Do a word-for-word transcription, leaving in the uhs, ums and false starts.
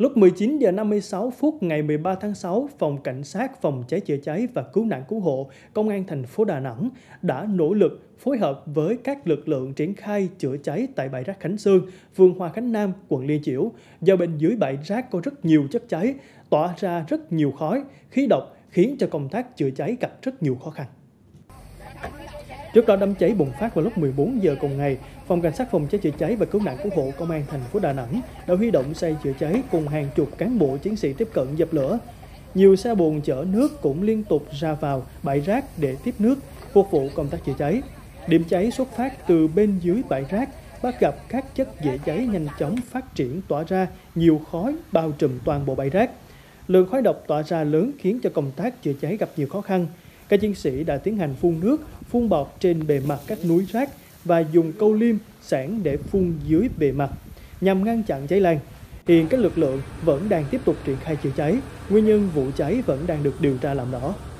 Lúc mười chín giờ năm mươi sáu phút ngày mười ba tháng sáu, Phòng Cảnh sát Phòng cháy chữa cháy và Cứu nạn Cứu hộ Công an thành phố Đà Nẵng đã nỗ lực phối hợp với các lực lượng triển khai chữa cháy tại bãi rác Khánh Sơn, phường Hòa Khánh Nam, quận Liên Chiểu. Do bên dưới bãi rác có rất nhiều chất cháy, tỏa ra rất nhiều khói, khí độc khiến cho công tác chữa cháy gặp rất nhiều khó khăn. Trước đó, đám cháy bùng phát vào lúc mười bốn giờ cùng ngày, Phòng Cảnh sát Phòng cháy chữa cháy và Cứu nạn Cứu hộ Công an thành phố Đà Nẵng đã huy động xe chữa cháy cùng hàng chục cán bộ chiến sĩ tiếp cận dập lửa. Nhiều xe bồn chở nước cũng liên tục ra vào bãi rác để tiếp nước, phục vụ công tác chữa cháy. Điểm cháy xuất phát từ bên dưới bãi rác, bắt gặp các chất dễ cháy nhanh chóng phát triển tỏa ra nhiều khói bao trùm toàn bộ bãi rác. Lượng khói độc tỏa ra lớn khiến cho công tác chữa cháy gặp nhiều khó khăn. Các chiến sĩ đã tiến hành phun nước, phun bọt trên bề mặt các núi rác và dùng câu liêm, xẻng để phun dưới bề mặt nhằm ngăn chặn cháy lan. Hiện các lực lượng vẫn đang tiếp tục triển khai chữa cháy, nguyên nhân vụ cháy vẫn đang được điều tra làm rõ.